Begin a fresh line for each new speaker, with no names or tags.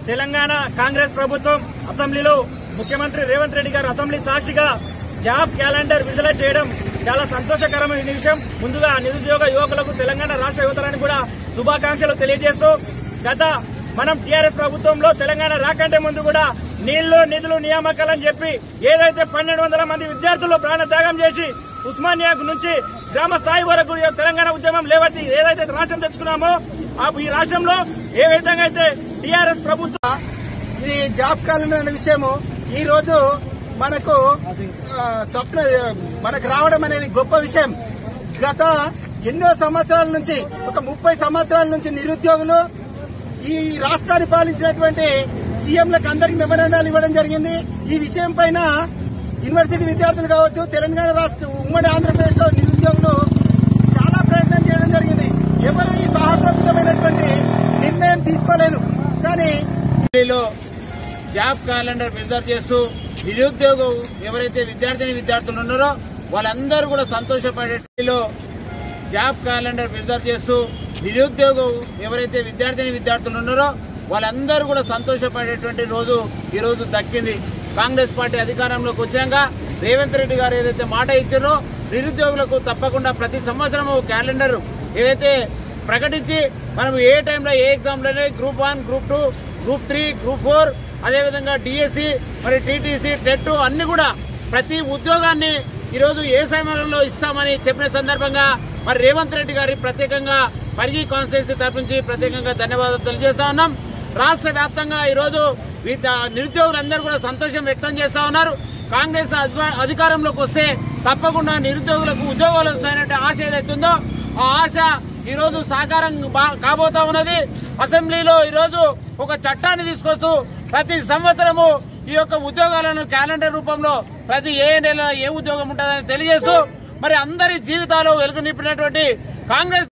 తెలంగాణ కాంగ్రెస్ ప్రభుత్వం అసెంబ్లీలో ముఖ్యమంత్రి రేవంత్ రెడ్డి గారు అసెంబ్లీ సాక్షిగా జాబ్ క్యాలెండర్ విడుదల చేయడం చాలా సంతోషకరమైన విషయం. ముందుగా నిరుద్యోగ యువకులకు తెలంగాణ రాష్ట్ర యువతరానికి కూడా శుభాకాంక్షలు తెలియజేస్తూ గత మనం టీఆర్ఎస్ ప్రభుత్వంలో తెలంగాణ రాకంటే ముందు కూడా నీళ్లు నిధులు నియామకాలని చెప్పి ఏదైతే 1200 మంది విద్యార్థులు ప్రాణత్యాగం చేసి ఉస్మానియా నుంచి గ్రామ స్థాయి వరకు తెలంగాణ ఉద్యమం లేవట్టి ఏదైతే రాష్ట్రం తెచ్చుకున్నామో ఈ రాష్ట్రంలో ఏ విధంగా అయితే టీఆర్ఎస్ ప్రభుత్వం
ఇది జాబ్ క్యాలెండర్ అనే విషయము ఈ రోజు మనకు మనకు రావడం అనేది గొప్ప విషయం. గత ఎన్నో సంవత్సరాల నుంచి ఒక 30 సంవత్సరాల నుంచి నిరుద్యోగులు ఈ రాష్ట్రాన్ని పాలించినటువంటి సీఎంలకు అందరికి మెమోరాండాలు ఇవ్వడం జరిగింది. ఈ విషయం పైన యూనివర్సిటీ విద్యార్థులు కావచ్చు, తెలంగాణ రాష్ట్ర ఉమ్మడి ఆంధ్రప్రదేశ్ లో నిరుద్యోగులు చాలా ప్రయత్నం చేయడం జరిగింది. ఎవరు ఈ సాహసోపేతమైనటువంటి నిర్ణయం తీసుకోలేదు. కానీ
జాబ్ క్యాలెండర్ విడుదల చేస్తూ నిరుద్యోగం ఎవరైతే విద్యార్థులు ఉన్నారో వాళ్ళందరూ కూడా సంతోషపడేలో జాబ్ క్యాలెండర్ విడుదల చేస్తూ నిరుద్యోగం ఎవరైతే విద్యార్థులు ఉన్నారో వాళ్ళందరూ కూడా సంతోషపడేటువంటి రోజు ఈ రోజు దక్కింది. కాంగ్రెస్ పార్టీ అధికారంలోకి వచ్చాక రేవంత్ రెడ్డి గారు ఏదైతే మాట ఇచ్చారో నిరుద్యోగులకు తప్పకుండా ప్రతి సంవత్సరం క్యాలెండర్ ఏదైతే ప్రకటించి మనం ఏ టైంలో ఏ ఎగ్జామ్లోనే గ్రూప్ 1, గ్రూప్ 2, గ్రూప్ 3, గ్రూప్ 4 అదేవిధంగా డిఎస్సి మరి టీటీసీ టెట్ అన్ని కూడా ప్రతి ఉద్యోగాన్ని ఈరోజు ఏ సమయంలో ఇస్తామని చెప్పిన సందర్భంగా మరి రేవంత్ రెడ్డి గారి ప్రత్యేకంగా పరిగి కాన్స్టిట్యున్సీ తరఫు నుంచి ప్రత్యేకంగా ధన్యవాదాలు తెలియజేస్తా ఉన్నాం. రాష్ట్ర వ్యాప్తంగా ఈరోజు నిరుద్యోగులందరూ కూడా సంతోషం వ్యక్తం చేస్తా ఉన్నారు. కాంగ్రెస్ అధికారంలోకి వస్తే తప్పకుండా నిరుద్యోగులకు ఉద్యోగాలు వస్తాయనే ఆశ ఏదైతుందో ఆ ఆశ ఈరోజు సాకారం కాబోతా ఉన్నది. అసెంబ్లీలో ఈరోజు ఒక చట్టాన్ని తీసుకొస్తూ ప్రతి సంవత్సరము ఈ యొక్క ఉద్యోగాలను క్యాలెండర్ రూపంలో ప్రతి ఏ నెల ఏ ఉద్యోగం ఉంటుందని తెలియజేస్తూ మరి అందరి జీవితాలు వెలుగు నింపినటువంటి కాంగ్రెస్